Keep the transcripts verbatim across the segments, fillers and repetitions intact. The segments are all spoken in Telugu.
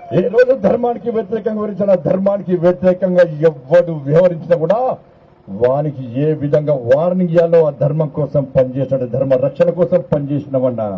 ఏ రోజు ధర్మానికి వ్యతిరేకంగా వివరించిన ధర్మానికి వ్యతిరేకంగా ఎవడు వ్యవహరించినా కూడా వానికి ఏ విధంగా వార్నింగ్ ఇవ్వాలో ఆ ధర్మం కోసం పనిచేసిన ధర్మ రక్షణ కోసం పనిచేసినవన్నా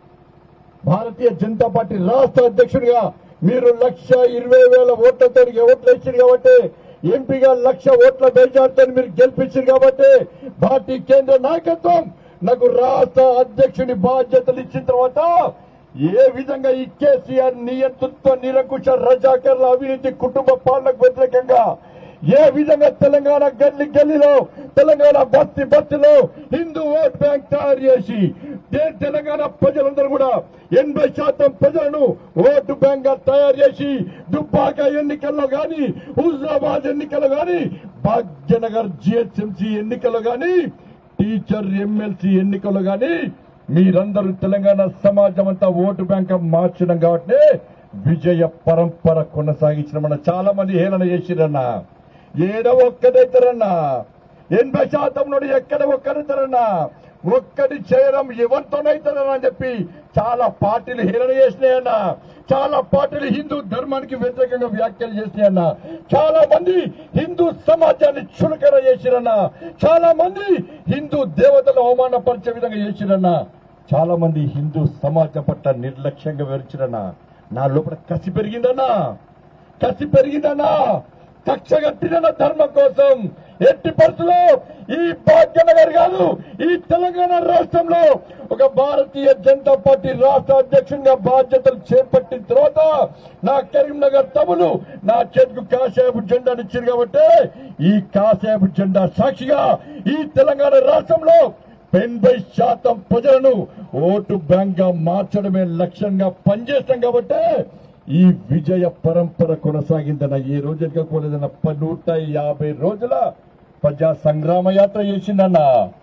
భారతీయ జనతా పార్టీ రాష్ట్ర అధ్యక్షుడిగా మీరు లక్ష ఇరవై వేల ఓట్లతో ఓట్లు ఇచ్చారు కాబట్టి ఎంపీగా లక్ష ఓట్ల మెజార్టీతో మీరు గెలిపించారు కాబట్టి పార్టీ కేంద్ర నాయకత్వం నాకు రాష్ట్ర అధ్యక్షుడి బాధ్యతలు ఇచ్చిన తర్వాత ఏ విధంగా ఈ కేసీఆర్ నియంతృత్వ నిరంకుశ రజాకర్ల అవినీతి కుటుంబ పాలనకు వ్యతిరేకంగా ఏ విధంగా తెలంగాణ గల్లీ గల్లీలో తెలంగాణ బస్తీ బస్తీలో హిందూ ఓట్ బ్యాంక్ తయారు చేసి తెలంగాణ ప్రజలందరూ కూడా ఎనభై శాతం ప్రజలను ఓటు బ్యాంక్ గా తయారు చేసి దుబ్బాక ఎన్నికల్లో గాని హుజరాబాద్ ఎన్నికల్లో గాని భాగ్యనగర్ జిహెచ్ఎంసీ ఎన్నికల్లో గాని టీచర్ ఎమ్మెల్సీ ఎన్నికల్లో గాని మీరందరూ తెలంగాణ సమాజం అంతా ఓటు బ్యాంక్ మార్చడం కాబట్టి విజయ పరంపర కొనసాగించడం చాలా మంది హేళన చేసిరన్నా ఏడ ఒక్కడైతారన్నా ఎనభై శాతం నుండి ఎక్కడ ఒక్కడైతారన్నా ఒక్కడి చేయడం ఎవరితోనైతారన్నా అని చెప్పి చాలా పార్టీలు హేళన చేసినాయన్నా చాలా పార్టీలు హిందూ ధర్మానికి వ్యతిరేకంగా వ్యాఖ్యలు చేసినాయన్నా చాలా మంది హిందూ సమాజాన్ని చులకన చేసిరన్నా చాలా మంది హిందూ దేవతలు అవమానపరిచే విధంగా చేసిరన్నా చాలా మంది హిందూ సమాజం పట్ల నిర్లక్ష్యంగా వివరించిరన్నా నా లోపల కసి పెరిగిందన్నా కసి పెరిగిందన్నా కక్ష కట్టిన ధర్మం కోసం ఎట్టి పరిస్థితుల్లో ఈ భాగ్యనగర్ కాదు ఈ తెలంగాణ రాష్ట్రంలో ఒక భారతీయ జనతా పార్టీ రాష్ట్ర అధ్యక్షునిగా బాధ్యతలు చేపట్టిన తర్వాత నా కరీంనగర్ తమ్ములు నా చేతికి కాషాయపు జెండాను ఇచ్చారు కాబట్టి ఈ కాషాయపు జెండా సాక్షిగా ఈ తెలంగాణ రాష్ట్రంలో ఎనభై శాతం ప్రజలను ఓటు బ్యాంక్ గా మార్చడమే లక్ష్యంగా పనిచేస్తాం కాబట్టి ఈ విజయ పరంపర కొనసాగిందన్న ఏ రోజు ఎక్కకపోలేదన్న నూట యాభై రోజుల ప్రజా సంగ్రామ యాత్ర చేసిందన్న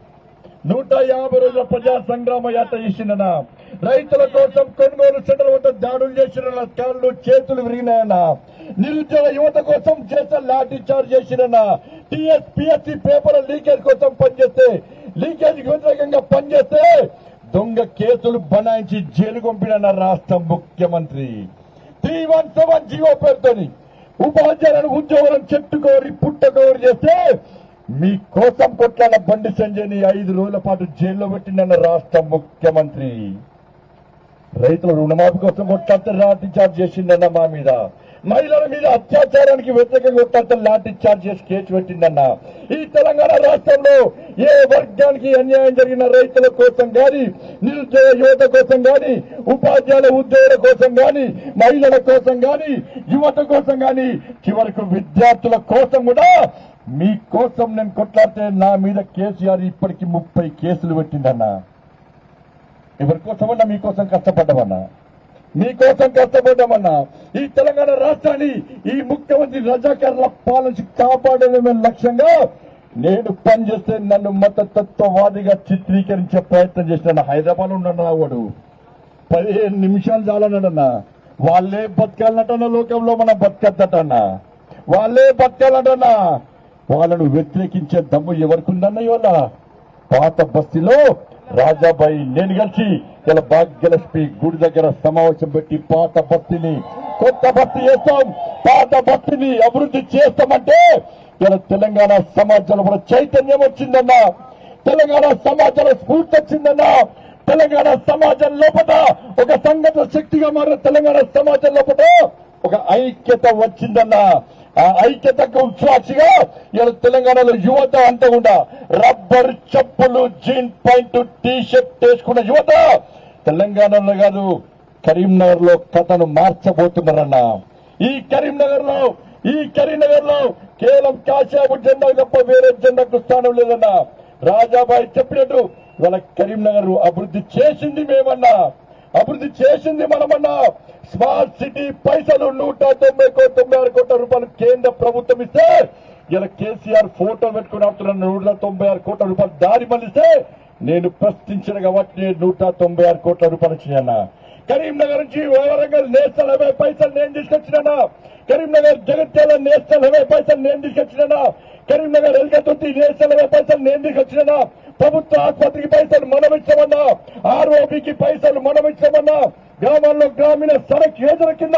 నూట యాభై రోజుల ప్రజా సంగ్రామ యాత్ర చేసిందన్న రైతుల కోసం కొనుగోలు సెంటర్ వద్ద దాడులు చేసిన కాళ్ళు చేతులు విరిగినాయన్న నిరుద్యోగ యువత కోసం చేత లాఠీ చార్జ్ చేసిన టీఎస్ పిఎస్సి పేపర్ లీకేజ్ కోసం పనిచేస్తే లీకేజ్ వ్యతిరేకంగా పనిచేస్తే దొంగ కేసులు బనాయించి జైలు పంపిన రాష్ట్ర ముఖ్యమంత్రి త్రీ వన్ సెవెన్ జీవో పేరుతోని ఉపాధ్యాయులను ఉద్యోగులను చెట్టుకోరి పుట్టకోరి చేస్తే మీ కోసం కొట్లాడ బండి సంజయ్ని ఐదు రోజుల పాటు జైల్లో పెట్టిందన్న రాష్ట్ర ముఖ్యమంత్రి రైతుల రుణమాఫీ కోసం కొట్లాడితే లాఠీ చార్జ్ చేసిందన్న మా మీద మహిళల మీద అత్యాచారానికి వ్యతిరేకంగా కొట్లాడితే లాఠీ చార్జ్ చేసి కేసు పెట్టిందన్న ఈ తెలంగాణ రాష్ట్రంలో ఏ వర్గానికి అన్యాయం జరిగిన రైతుల కోసం గాని నిరుద్యోగ యువత కోసం గాని ఉపాధ్యాయుల ఉద్యోగుల కోసం గాని మహిళల కోసం గాని యువత కోసం గాని చివరకు విద్యార్థుల కోసం కూడా మీకోసం నేను కొట్లాడితే నా మీద కేసీఆర్ ఇప్పటికి ముప్పై కేసులు పెట్టిందన్నా ఎవరి కోసమన్నా మీకోసం కష్టపడ్డామన్నా మీకోసం కష్టపడ్డామన్నా ఈ తెలంగాణ రాష్ట్రాన్ని ఈ ముఖ్యమంత్రి రజాకర్ల పాలన కాపాడడమే లక్ష్యంగా నేను పనిచేస్తే నన్ను మతతత్వవాదిగా చిత్రీకరించే ప్రయత్నం చేసిన హైదరాబాద్ ఉన్నాడు వాడు పదిహేను నిమిషాలు చాలన్నాడన్నా వాళ్ళే బతకాలన్నటన్నా లోకంలో మనం బతకద్దటన్నా వాళ్ళే బతకాలంటన్నా వాళ్ళను వ్యతిరేకించే దమ్ము ఎవరికి ఉందన్న ఇవాళ పాత బస్తీలో రాజాబాయి నేను కలిసి ఇలా భాగ్యలక్ష్మి గుడి దగ్గర సమావేశం పెట్టి పాత బస్తీని కొత్త బస్తీ చేస్తాం పాత బస్తీని అభివృద్ధి చేస్తామంటే ఇలా తెలంగాణ సమాజంలో కూడా చైతన్యం వచ్చిందన్నా తెలంగాణ సమాజంలో స్ఫూర్తి వచ్చిందన్నా తెలంగాణ సమాజం లోపల ఒక సంఘటన శక్తిగా మారిన తెలంగాణ సమాజం లోపల ఒక ఐక్యత వచ్చిందన్నా ఆ ఐక్యతకు సాక్షిగా ఇలా తెలంగాణలో యువత అంతా కూడా రబ్బర్ చెప్పులు జీన్ ప్యాంటు టీ షర్ట్ వేసుకున్న యువత తెలంగాణలో కాదు కరీంనగర్ లో కథను మార్చబోతున్నారన్న ఈ కరీంనగర్ లో ఈ కరీంనగర్ లో కేవలం కాషాయపు జెండా తప్ప వేరే జెండాకు స్థానం లేదన్నా రాజాబాయి చెప్పినట్టు ఇవాళ కరీంనగర్ అభివృద్ధి చేసింది మేమన్నా అభివృద్ధి చేసింది మనమన్నా స్మార్ట్ సిటీ పైసలు నూట తొంభై కోట్ల తొంభై ఆరు కోట్ల రూపాయలు కేంద్ర ప్రభుత్వం ఇస్తే ఇలా కేసీఆర్ ఫోటో పెట్టుకుని ఆపుతున్న నూట తొంభై ఆరు కోట్ల రూపాయలు దారి మళ్ళిస్తే నేను ప్రశ్నించిన కాబట్టి నూట తొంభై ఆరు కోట్ల రూపాయలు వచ్చినాయన్నా కరీంనగర్ నుంచి వరంగల్ నేషనల్ హైవే పైసలు నేను తీసుకొచ్చినా కరీంనగర్ జగిత్యాల నేషనల్ హైవే పైసలు నేను తీసుకొచ్చినా కరీంనగర్ ఎల్గతుర్తి నేషనల్ హైవే పైసలు నేను తీసుకొచ్చినా ప్రభుత్వ ఆసుపత్రికి పైసలు మనం ఇచ్చామన్నా ఆర్ఓబికి పైసలు మనం ఇచ్చామన్నా గ్రామాల్లో గ్రామీణ సడక్ యోజన కింద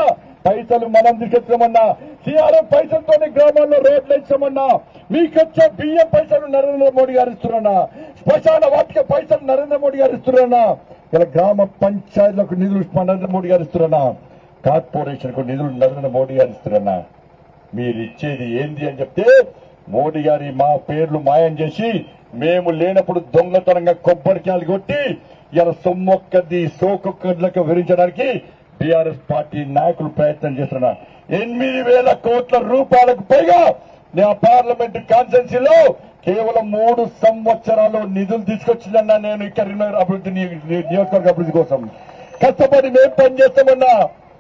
పైసలు మనం తీసుకొచ్చామన్నా, సిఆర్ఎఫ్ పైసలతోనే గ్రామాల్లో రోడ్లు ఇచ్చామన్నా, మీకొచ్చే బియ్యం పైసలు నరేంద్ర మోడీ గారు ఇస్తున్నారన్నా, శ్మశాన వాటిక పైసలు నరేంద్ర మోడీ గారు ఇస్తున్నారన్నా, ఇలా గ్రామ పంచాయతీలకు నిధులు నరేంద్ర మోడీ గారు ఇస్తున్నారన్నా, కార్పొరేషన్ కు నిధులు నరేంద్ర మోడీ గారు ఇస్తున్నారన్నా. మీరు ఇచ్చేది ఏంది అని చెప్తే మోడీ గారి మా పేర్లు మాయం చేసి మేము లేనప్పుడు దొంగతనంగా కొబ్బరికాయలు కొట్టి ఇలా సొమ్మొక్కది సోకొక్కడ్లకు వివరించడానికి బీఆర్ఎస్ పార్టీ నాయకులు ప్రయత్నం చేస్తున్నారు. ఎనిమిది వేల కోట్ల రూపాయలకు పైగా నా పార్లమెంట్ కాన్స్టిట్యున్సీలో కేవలం మూడు సంవత్సరాలు నిధులు తీసుకొచ్చిందన్నా. నేను ఇక్కడ అభివృద్ధి నియోజకవర్గ అభివృద్ధి కోసం కష్టపడి మేము పనిచేస్తామన్నా.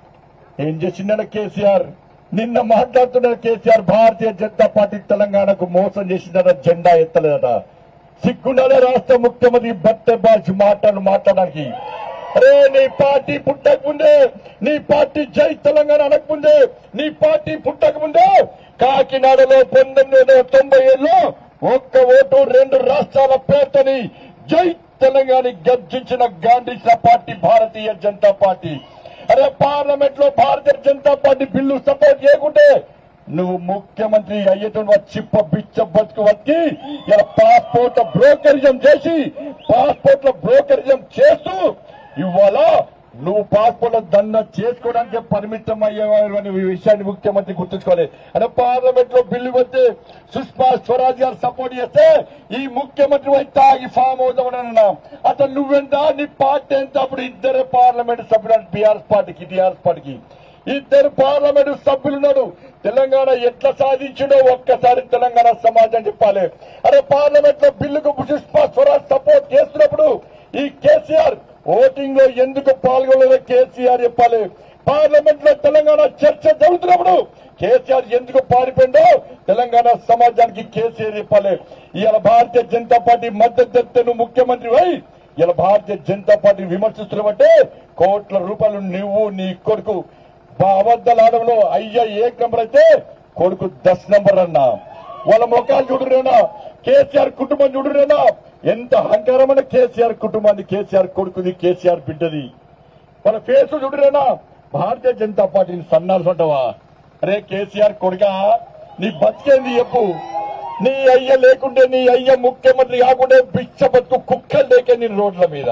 ఏం చేసిందన్న కేసీఆర్? నిన్న మాట్లాడుతున్న కేసీఆర్ భారతీయ జనతా పార్టీ తెలంగాణకు మోసం చేసిందట, జెండా ఎత్తలేదట. సిగ్గుండాలే రాష్ట్ర ముఖ్యమంత్రి బట్టే బాల్చి మాట్లాడు మాట్లాడడానికి. అరే నీ పార్టీ పుట్టక ముందే, నీ పార్టీ జై తెలంగాణ అనకముందే, నీ పార్టీ పుట్టక ముందే కాకినాడలో పంతొమ్మిది వందల తొంభై ఏడులో ఒక్క ఓటు రెండు రాష్ట్రాల పేరుతోని జై తెలంగాణ గర్జించిన గాంధీసిన పార్టీ భారతీయ జనతా పార్టీ. అరే పార్లమెంట్ లో Bharatiya Janata party bill support చేయకుంటే నువ్వు ముఖ్యమంత్రి అయ్యేటువంటి చిప్ప బిచ్చ బతుకు వచ్చి ఇలా పాస్పోర్ట్ బ్రోకరిజం చేసి పాస్పోర్ట్ల బ్రోకరిజం చేస్తూ ఇవాళ నువ్వు పాస్పోర్ట్ల దండ చేసుకోవడానికి పరిమితం అయ్యేవారు విషయాన్ని ముఖ్యమంత్రి గుర్తుంచుకోవాలి. అంటే పార్లమెంట్ లో బిల్లు వస్తే సుష్మా స్వరాజ్ గారు సపోర్ట్ చేస్తే ఈ ముఖ్యమంత్రి పోయి తాగి ఫామ్ అవుతామన్నా. అసలు నువ్వెంత, నీ పార్టీ ఎంత? అప్పుడు ఇద్దరే పార్లమెంట్ సభ్యులు బీఆర్ఎస్ పార్టీకి టీఆర్ఎస్ పార్టీకి ఇద్దరు పార్లమెంట్ సభ్యులున్నాడు. తెలంగాణ ఎట్లా సాధించిండో ఒక్కసారి తెలంగాణ సమాజం చెప్పాలి. అరే పార్లమెంట్ లో బిల్లుకు సుష్మా స్వరాజ్ సపోర్ట్ చేస్తున్నప్పుడు ఈ కేసీఆర్ ఓటింగ్ లో ఎందుకు పాల్గొనలేదో కేసీఆర్ చెప్పాలి. పార్లమెంట్ లో తెలంగాణ చర్చ జరుగుతున్నప్పుడు కేసీఆర్ ఎందుకు పారిపోయిందో తెలంగాణ సమాజానికి కేసీఆర్ చెప్పాలి. ఇవాళ భారతీయ జనతా పార్టీ మద్దతు తెస్తే నువ్వు ముఖ్యమంత్రి అయి ఇలా భారతీయ జనతా పార్టీ విమర్శిస్తున్నావంటే కోట్ల రూపాయలు నువ్వు నీ కొడుకు అబద్దాలు ఆడడంలో అయ్య ఏక్ నంబర్ అయితే కొడుకు దశ నంబర్ అన్నా. వాళ్ళ ముఖాలు చూడురేనా, కేసీఆర్ కుటుంబం చూడురేనా, ఎంత అహంకారమైన కేసీఆర్ కుటుంబాన్ని, కేసీఆర్ కొడుకుది, కేసీఆర్ బిడ్డది. వాళ్ళ ఫేస్ చూడురేనా. భారతీయ జనతా పార్టీని సన్నాలు అంటావా? అరే కేసీఆర్ కొడుకా, నీ బతికేంది చెప్పు. నీ అయ్య లేకుంటే, నీ అయ్య ముఖ్యమంత్రి కాకుంటే బిచ్చ బతుకు కుక్కలు లేకే నీ రోడ్ల మీద.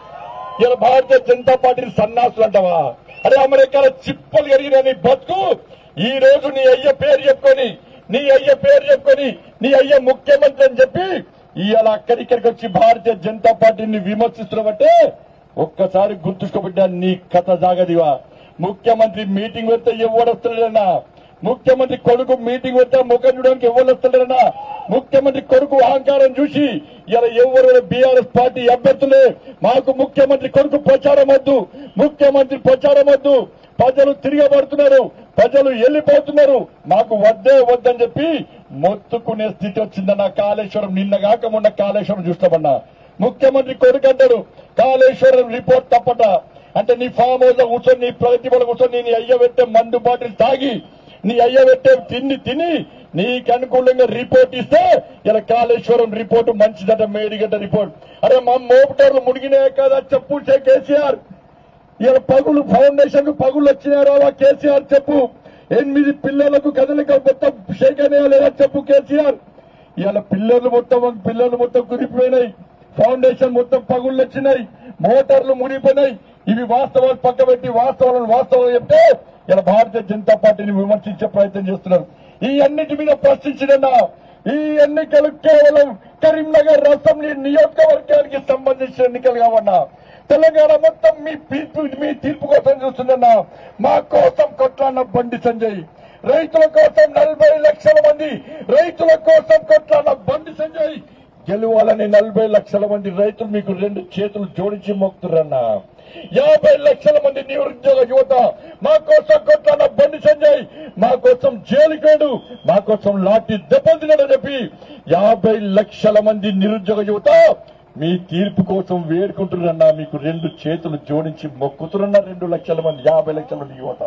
ఇలా భారతీయ జనతా పార్టీని సన్నాసులు అంటావా? అరే అమెరికాలో చిప్పలు కలిగిన నీ బతుకు ఈ రోజు నీ అయ్య పేరు చెప్పుకొని, నీ అయ్య పేరు చెప్పుకొని, నీ అయ్య ముఖ్యమంత్రి అని చెప్పి ఇవాళ అక్కడిక్కడికి వచ్చి భారతీయ జనతా పార్టీని విమర్శిస్తున్నామంటే ఒక్కసారి గుర్తుంచుకోబడ్డా నీ కథ జాగదివా. ముఖ్యమంత్రి మీటింగ్ పెడితే ఎవరు వస్తలేదన్నా, ముఖ్యమంత్రి కొడుకు మీటింగ్ పెడితే ముఖం చూడడానికి ఎవరు వస్తలేదన్నా, ముఖ్యమంత్రి కొడుకు అహంకారం చూసి ఇలా ఎవరు బీఆర్ఎస్ పార్టీ అభ్యర్థులే మాకు ముఖ్యమంత్రి కొడుకు ప్రచారం వద్దు, ముఖ్యమంత్రి ప్రచారం వద్దు, ప్రజలు తిరగబడుతున్నారు, ప్రజలు వెళ్లిపోతున్నారు, మాకు వద్దే వద్దని చెప్పి మొత్తుకునే స్థితి వచ్చిందన్న. కాళేశ్వరం నిన్నగాక మొన్న కాళేశ్వరం చూస్తామన్నా. ముఖ్యమంత్రి కొడుకు అంటారు కాళేశ్వరం రిపోర్ట్ తప్పట. అంటే నీ ఫామ్ హౌస్ లో కూర్చొని, నీ ప్రగతి వల్ల కూర్చొని, నీ అయ్య పెట్టే మందు బాటిల్ తాగి, నీ అయ్య పెట్టే తిండి తిని నీకు అనుకూలంగా రిపోర్ట్ ఇస్తే ఇలా కాళేశ్వరం రిపోర్టు మంచిదట, మేడిగడ్డ రిపోర్ట్. అరే మా మోపుటర్లు మునిగినాయే కదా చెప్పు కేసీఆర్. ఇలా పగులు ఫౌండేషన్ పగులు వచ్చినారా కేసీఆర్ చెప్పు. ఎనిమిది పిల్లలకు కదలిక మొత్తం షేక్ అయినా లేదా చెప్పు కేసీఆర్. ఇలా పిల్లలు మొత్తం పిల్లలు మొత్తం కురిపోయినాయి, ఫౌండేషన్ మొత్తం పగుళ్ళు వచ్చినాయి, మోటార్లు మునిగిపోయినాయి. ఇవి వాస్తవాలు పక్కబెట్టి వాస్తవాలను వాస్తవాలు చెప్తే ఇలా భారతీయ జనతా పార్టీని విమర్శించే ప్రయత్నం చేస్తున్నారు. ఈ అన్నిటి మీద ప్రశ్నించిన ఈ ఎన్నికలు కేవలం కరీంనగర్ అసెంబ్లీ నియోజకవర్గానికి సంబంధించిన ఎన్నికలు కావన్నా. తెలంగాణ మొత్తం మీ తీర్పు మీ తీర్పు కోసం చూస్తుందన్నా. మా కోసం కొట్లాడిన బండి సంజయ్, రైతుల కోసం నలభై లక్షల మంది రైతుల కోసం కొట్లాడిన బండి సంజయ్ గెలవాలని నలభై లక్షల మంది రైతులు మీకు రెండు చేతులు జోడించి మోగుతురన్నా. యాభై లక్షల మంది నిరుద్యోగ యువత మా కోసం కొట్లాడిన బండి సంజయ్ మా కోసం జైలుకేడు, మా కోసం లాఠీ దెబ్బతినని చెప్పి యాభై లక్షల మంది నిరుద్యోగ యువత మీ తీర్పు కోసం వేడుకుంటున్నా. మీకు రెండు చేతులు జోడించి మొక్కుతున్న రెండు లక్షల మంది యాభై లక్షల మంది యువత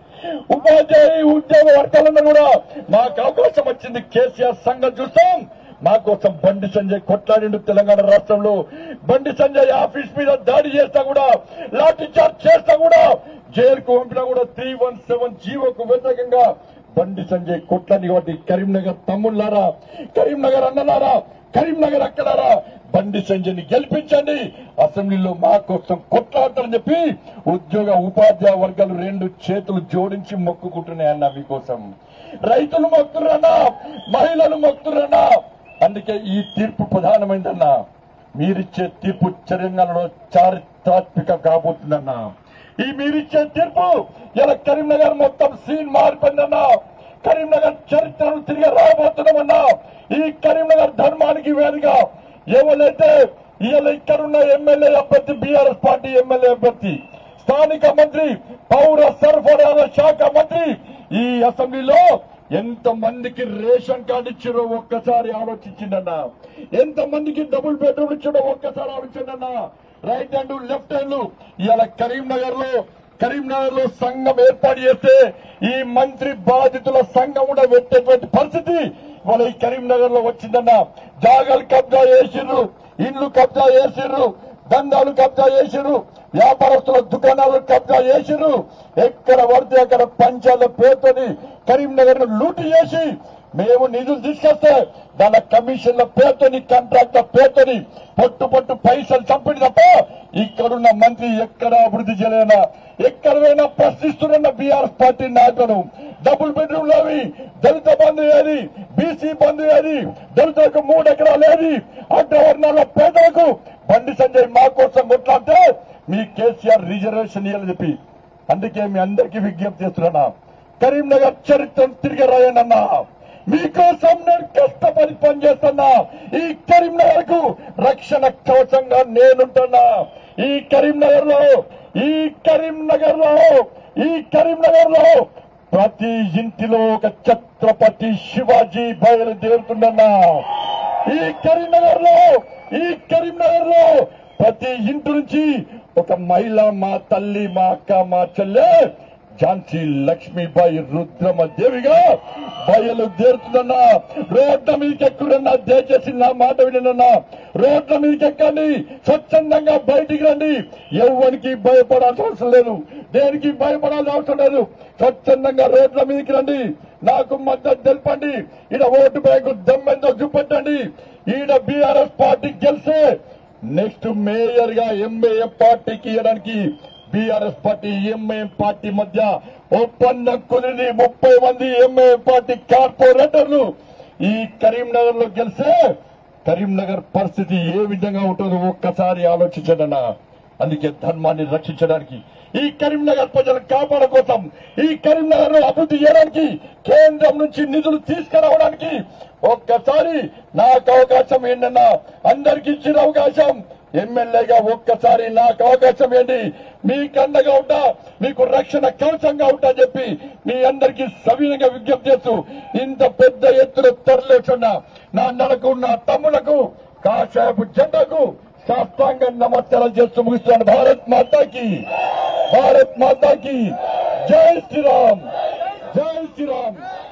ఉపాధ్యాయ ఉద్యోగ వర్గాలను కూడా మాకు అవకాశం వచ్చింది. కేసీఆర్ సంఘం చూస్తాం, మా కోసం బండి సంజయ్ కొట్లాడిండు. తెలంగాణ రాష్ట్రంలో బండి సంజయ్ ఆఫీస్ మీద దాడి చేస్తా కూడా, లాఠీ చార్జ్ చేస్తా కూడా జైలుకు పంపినా కూడా త్రీ వన్ సెవెన్ జీవోకు వ్యతిరేకంగా బండి సంజయ్ కొట్లాడి కాబట్టి కరీంనగర్ తమ్ముళ్లారా, కరీంనగర్ అన్నలారా, కరీంనగర్ అక్కడారా, బండి సంజయ్ ని గెలిపించండి, అసెంబ్లీలో మా కోసం కొట్లాడతారని చెప్పి ఉద్యోగ ఉపాధ్యాయ వర్గాలు రెండు చేతులు జోడించి మొక్కుకుంటున్నాయన్న మీకోసం. రైతులు మొక్కుతున్నా, మహిళలు మొక్కుతున్నా. అందుకే ఈ తీర్పు ప్రధానమైందన్నా. మీరిచ్చే తీర్పు తెలంగాణలో చారిత్రాత్మక కాబోతుందన్నా. ఈ మీరిచ్చే తీర్పు ఇలా కరీంనగర్ మొత్తం సీన్ మారిపోయిందన్నా. కరీంనగర్ చరిత్రను తిరిగి రాబోతున్నామన్నా. ఈ కరీంనగర్ ధర్మానికి వేరుగా ఎవరైతే ఇవాళ ఇక్కడున్న ఎమ్మెల్యే అభ్యర్థి, బీఆర్ఎస్ పార్టీ ఎమ్మెల్యే అభ్యర్థి, స్థానిక మంత్రి, పౌర సరఫరాల శాఖ మంత్రి ఈ అసెంబ్లీలో ఎంత మందికి రేషన్ కార్డు ఇచ్చారో ఒక్కసారి ఆలోచించిందన్నా. ఎంత మందికి డబుల్ బెడ్రూమ్ ఇచ్చారో ఒక్కసారి ఆలోచించండి. రైట్ హ్యాండ్ లెఫ్ట్ హ్యాండ్ ఇవాళ కరీంనగర్ లో కరీంనగర్ లో సంఘం ఏర్పాటు చేస్తే ఈ మంత్రి బాధితుల సంఘం కూడా పెట్టేటువంటి పరిస్థితి ఇవాళ ఈ కరీంనగర్ లో వచ్చిందన్నా. జాగాలు కబ్జా చేసిర్రు, ఇండ్లు కబ్జా చేసిర్రు, దందాలు కబ్జా చేసిర్రు, వ్యాపారస్తుల దుకాణాలు కబ్జా చేసిర్రు. ఎక్కడ పడితే అక్కడ పంచాల పేరుతోని కరీంనగర్ ను లూటు చేసి మేము నిధులు తీసుకొస్తే దాని కమిషన్ల పేరుతోని, కాంట్రాక్ట్ల పేరుతోని పొట్టు పొట్టు పైసలు చంపిడి తప్ప ఇక్కడున్న మంత్రి ఎక్కడ అభివృద్ధి చేయలేనా. ఎక్కడైనా ప్రశ్నిస్తున్న బీఆర్ఎస్ పార్టీ నాయకులు డబుల్ బెడ్రూమ్లు అవి, దళిత బంధు ఏది, బీసీ బంధు ఏది, దళితులకు మూడు ఎకరాలు ఏది, అగ్రవర్ణాల పేదలకు బండి సంజయ్ మా కోసం కొట్లాడితే మీ కేసీఆర్ రిజర్వేషన్ ఇవ్వాలని చెప్పి. అందుకే మీ అందరికీ విజ్ఞప్తి చేస్తున్నా, కరీంనగర్ చరిత్రను తిరిగి రాయనన్నా. మీకోసం నేను కష్టపడి పనిచేస్తున్నా. ఈ కరీంనగర్ కు రక్షణ కవచంగా నేనుంటున్నా. ఈ కరీంనగర్ లో ఈ కరీంనగర్ లో ఈ కరీంనగర్ లో ప్రతి ఇంటిలో ఒక ఛత్రపతి శివాజీ బయలుదేరుతుందన్నా. ఈ కరీంనగర్ లో ఈ కరీంనగర్ లో ప్రతి ఇంటి నుంచి ఒక మహిళ, మా తల్లి, మా అక్క, మా చెల్లె ఝాన్సీ లక్ష్మీబాయి రుద్రమదేవిగా బయలుదేరుతుందన్నా. రోడ్ల మీదకి ఎక్కురన్నా, దయచేసి నా మాట వినన్నా. రోడ్ల మీదకి ఎక్కండి, స్వచ్ఛందంగా బయటికి రండి. ఎవరికి భయపడాల్సిన అవసరం లేదు, దేనికి భయపడాల్సిన అవసరం లేదు. స్వచ్ఛందంగా రోడ్ల మీదకి రండి, నాకు మద్దతు తెలపండి. ఈడ ఓటు బ్యాంకు దమ్మెంతో చూపెట్టండి. ఈడ బీఆర్ఎస్ పార్టీ గెలిస్తే నెక్స్ట్ మేయర్ గా ఎంఏఎం పార్టీకి ఇవ్వడానికి బీఆర్ఎస్ పార్టీ ఎంఐఎం పార్టీ మధ్య ఒప్పందం కుదిరింది. ముప్పై మంది ఎంఐఎం పార్టీ కార్పొరేటర్లు ఈ కరీంనగర్ లో గెలిస్తే కరీంనగర్ పరిస్థితి ఏ విధంగా ఉంటుందో ఒక్కసారి ఆలోచించండి. అందుకే ధర్మాన్ని రక్షించడానికి, ఈ కరీంనగర్ ప్రజలను కాపాడ కోసం, ఈ కరీంనగర్ ను అభివృద్ధి చేయడానికి, కేంద్రం నుంచి నిధులు తీసుకురావడానికి ఒక్కసారి నాకు అవకాశం ఏంటన్నా. అందరికి ఇచ్చిన అవకాశం ఎమ్మెల్యేగా ఒక్కసారి నాకు అవకాశం ఏంటి, మీకు అండగా ఉంటా, మీకు రక్షణ కవచంగా ఉంటా చెప్పి మీ అందరికీ సవినయంగా విజ్ఞప్తి చేస్తూ ఇంత పెద్ద ఎత్తున తరలిస్తున్న నా అన్నలకు, నా తమ్ములకు, కాషాయపు జెండాకు సాష్టాంగ నమస్కారాలు చేస్తూ ముగిస్తున్నాను. భారత్ మాతాకి, భారత్ మాతాకి జై శ్రీరామ్, జై శ్రీరామ్.